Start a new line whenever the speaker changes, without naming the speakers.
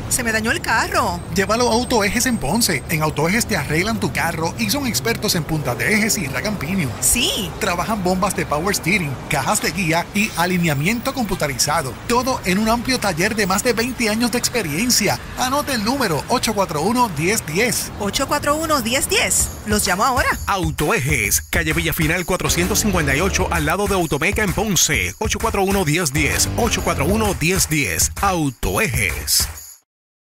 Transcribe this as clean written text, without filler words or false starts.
Se me dañó el carro.
Llévalo a Autoejes en Ponce. En Autoejes te arreglan tu carro y son expertos en punta de ejes y rack pinion.
Sí.
Trabajan bombas de power steering, cajas de guía y alineamiento computarizado. Todo en un amplio taller de más de 20 años de experiencia. Anote el número 841-1010.
841-1010. Los llamo ahora.
Autoejes, calle Villafinal 458 al lado de Automeca en Ponce. 841-1010. 841-1010. Autoejes.